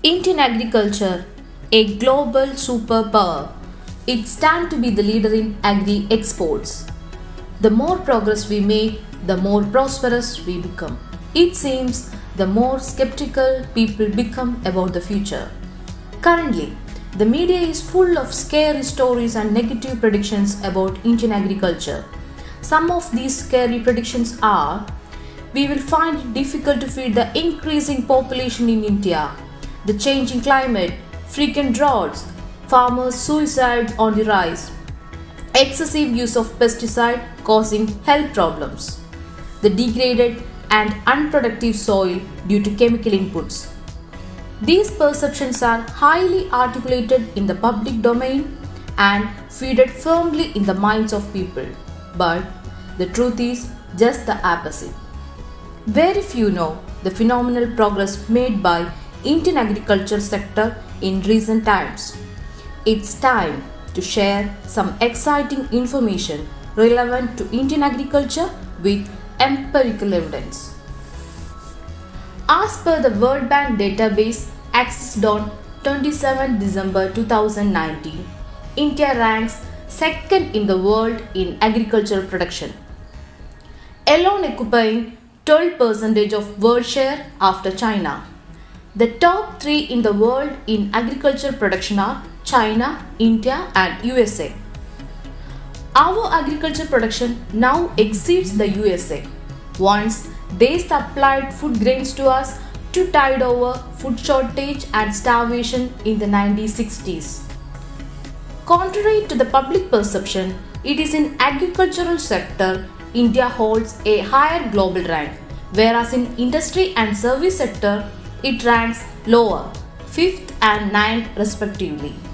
Indian agriculture, a global superpower. It's time to be the leader in agri exports. The more progress we make, the more prosperous we become. It seems the more skeptical people become about the future. Currently, the media is full of scary stories and negative predictions about Indian agriculture. Some of these scary predictions are: we will find it difficult to feed the increasing population in India, the changing climate, frequent droughts, farmers' suicides on the rise, excessive use of pesticide causing health problems, the degraded and unproductive soil due to chemical inputs. These perceptions are highly articulated in the public domain and feeded firmly in the minds of people. But the truth is just the opposite. Very few know the phenomenal progress made by Indian agriculture sector in recent times. It's time to share some exciting information relevant to Indian agriculture with empirical evidence. As per the World Bank database accessed on 27 December 2019, India ranks second in the world in agricultural production, alone occupying 12% of world share after China. The top three in the world in agricultural production are China, India and USA. Our agriculture production now exceeds the USA. Once they supplied food grains to us to tide over food shortage and starvation in the 1960s. Contrary to the public perception, it is in agricultural sector India holds a higher global rank, whereas in industry and service sector it ranks lower, 5th and 9th respectively.